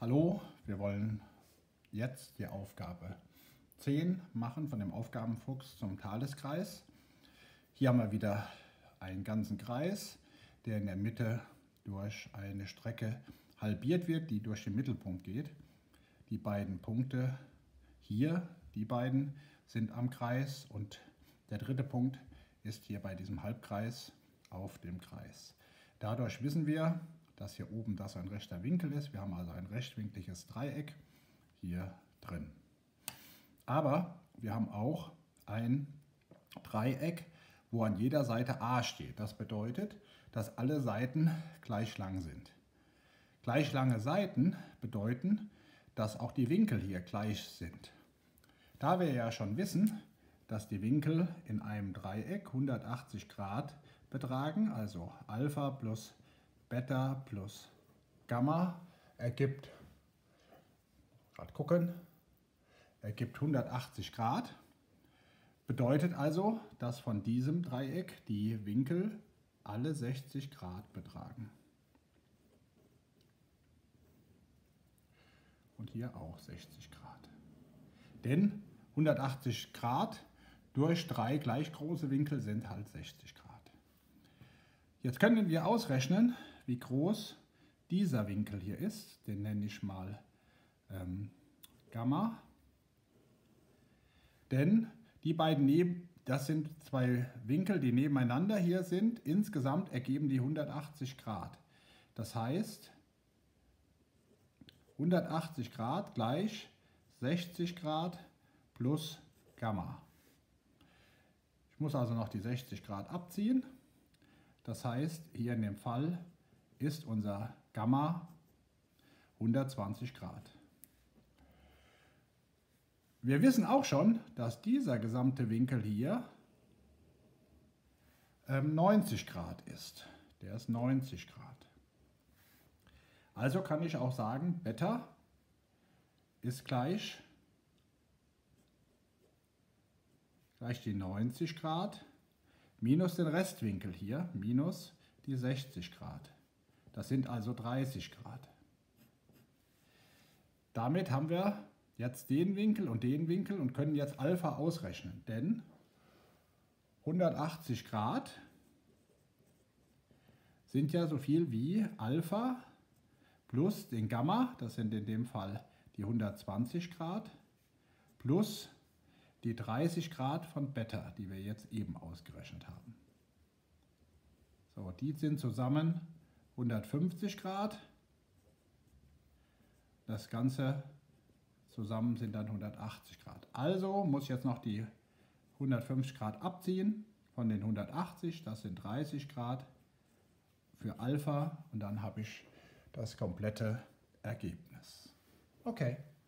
Hallo, wir wollen jetzt die Aufgabe 10 machen von dem Aufgabenfuchs zum Thaleskreis. Hier haben wir wieder einen ganzen Kreis, der in der Mitte durch eine Strecke halbiert wird, die durch den Mittelpunkt geht. Die beiden Punkte hier, die beiden sind am Kreis und der dritte Punkt ist hier bei diesem Halbkreis auf dem Kreis. Dadurch wissen wir, dass hier oben das ein rechter Winkel ist. Wir haben also ein rechtwinkliges Dreieck hier drin. Aber wir haben auch ein Dreieck, wo an jeder Seite a steht. Das bedeutet, dass alle Seiten gleich lang sind. Gleich lange Seiten bedeuten, dass auch die Winkel hier gleich sind. Da wir ja schon wissen, dass die Winkel in einem Dreieck 180 Grad betragen, also Alpha plus Beta plus Gamma ergibt 180 Grad. Bedeutet also, dass von diesem Dreieck die Winkel alle 60 Grad betragen. Und hier auch 60 Grad. Denn 180 Grad durch 3 gleich große Winkel sind halt 60 Grad. Jetzt können wir ausrechnen, wie groß dieser Winkel hier ist. Den nenne ich mal Gamma. Denn die beiden das sind zwei Winkel, die nebeneinander hier sind. Insgesamt ergeben die 180 Grad. Das heißt, 180 Grad gleich 60 Grad plus Gamma. Ich muss also noch die 60 Grad abziehen. Das heißt, hier in dem Fall ist unser Gamma 120 Grad. Wir wissen auch schon, dass dieser gesamte Winkel hier 90 Grad ist. Der ist 90 Grad. Also kann ich auch sagen, Beta ist gleich die 90 Grad minus den Restwinkel hier, minus die 60 Grad. Das sind also 30 Grad. Damit haben wir jetzt den Winkel und können jetzt Alpha ausrechnen. Denn 180 Grad sind ja so viel wie Alpha plus den Gamma, das sind in dem Fall die 120 Grad, plus die 30 Grad von Beta, die wir jetzt eben ausgerechnet haben. So, die sind zusammen 150 Grad. Das Ganze zusammen sind dann 180 Grad. Also muss ich jetzt noch die 150 Grad abziehen von den 180. Das sind 30 Grad für Alpha und dann habe ich das komplette Ergebnis. Okay.